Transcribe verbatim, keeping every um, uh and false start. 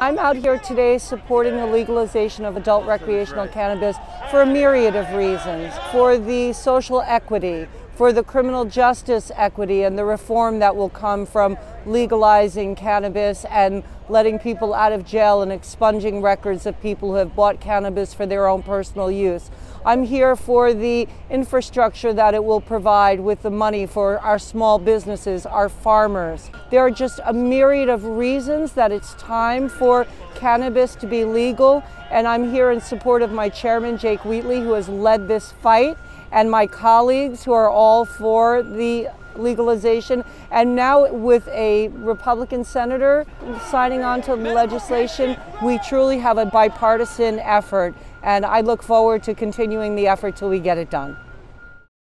I'm out here today supporting the legalization of adult recreational cannabis for a myriad of reasons. For the social equity, for the criminal justice equity and the reform that will come from legalizing cannabis and letting people out of jail and expunging records of people who have bought cannabis for their own personal use. I'm here for the infrastructure that it will provide with the money for our small businesses, our farmers. There are just a myriad of reasons that it's time for cannabis to be legal, and I'm here in support of my chairman, Jake Wheatley, who has led this fight, and my colleagues who are all for the legalization. And now with a Republican senator signing on to the legislation, we truly have a bipartisan effort, and I look forward to continuing the effort till we get it done.